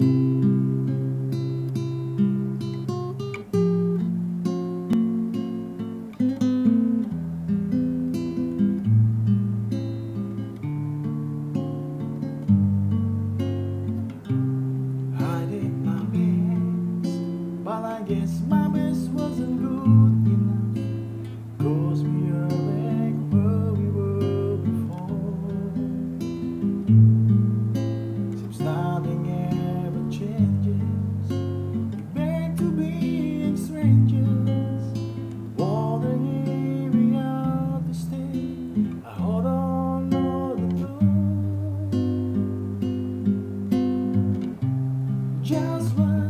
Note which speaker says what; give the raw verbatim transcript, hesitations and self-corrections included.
Speaker 1: Hiding my best, but I guess my best wasn't good enough. 'Cause we are back where we were before. Seems nothing ever changes. We're back to being strangers, wondering if we are to stay. I hold on all the door. Just one